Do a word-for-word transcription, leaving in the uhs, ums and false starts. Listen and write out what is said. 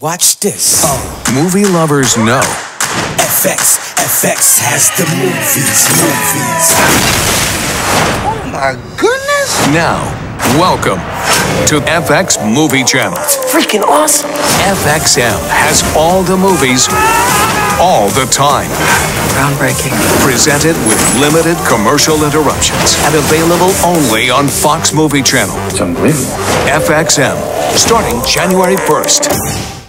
Watch this. Oh. Movie lovers know. F X, F X has the movies, movies. Oh my goodness. Now, welcome to F X Movie Channel. It's freaking awesome. F X M has all the movies, all the time. Groundbreaking. Presented with limited commercial interruptions and available only on Fox Movie Channel. It's unbelievable. F X M, starting January first.